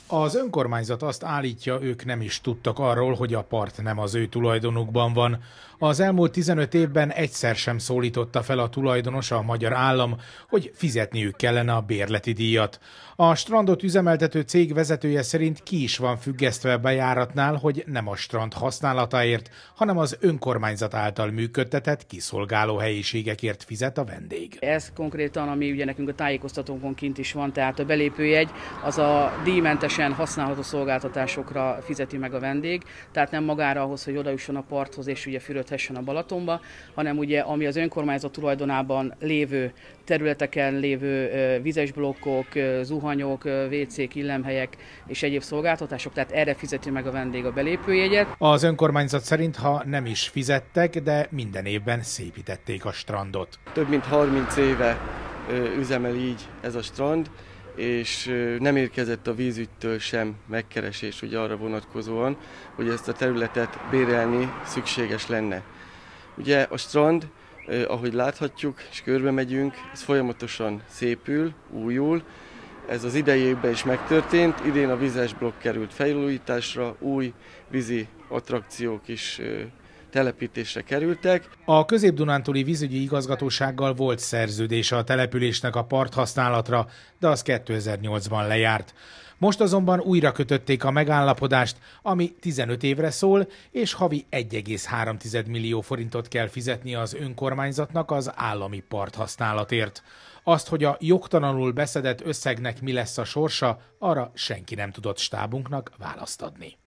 Az önkormányzat azt állítja, ők nem is tudtak arról, hogy a part nem az ő tulajdonukban van. Az elmúlt 15 évben egyszer sem szólította fel a tulajdonos, a magyar állam, hogy fizetniük kellene a bérleti díjat. A strandot üzemeltető cég vezetője szerint ki is van függesztve a bejáratnál, hogy nem a strand használatáért, hanem az önkormányzat által működtetett kiszolgáló helyiségekért fizet a vendég. Ez konkrétan, ami ugye nekünk a tájékoztatónkon kint is van, tehát a belépőjegy, az a díjmentesen használható szolgáltatásokra fizeti meg a vendég, tehát nem magára ahhoz, hogy odajusson a parthoz és ugye fürödhessen a Balatonba, hanem ugye ami az önkormányzat tulajdonában lévő területeken lévő vizes blokkok, zuhanyok, WC-k, illemhelyek és egyéb szolgáltatások, tehát erre fizeti meg a vendég a belépőjegyet. Az önkormányzat szerint, ha nem is fizettek, de minden évben szépítették a strandot. Több mint 30 éve üzemel így ez a strand, és nem érkezett a vízügytől sem megkeresés ugye arra vonatkozóan, hogy ezt a területet bérelni szükséges lenne. Ugye a strand, ahogy láthatjuk és körbe megyünk, ez folyamatosan szépül, újul. Ez az idei évben is megtörtént, idén a vizes blokk került felújításra, új vízi attrakciók is telepítésre kerültek. A Közép-Dunántúli vízügyi igazgatósággal volt szerződése a településnek a parthasználatra, de az 2008-ban lejárt. Most azonban újra kötötték a megállapodást, ami 15 évre szól, és havi 1,3 millió forintot kell fizetni az önkormányzatnak az állami parthasználatért. Azt, hogy a jogtalanul beszedett összegnek mi lesz a sorsa, arra senki nem tudott stábunknak választ adni.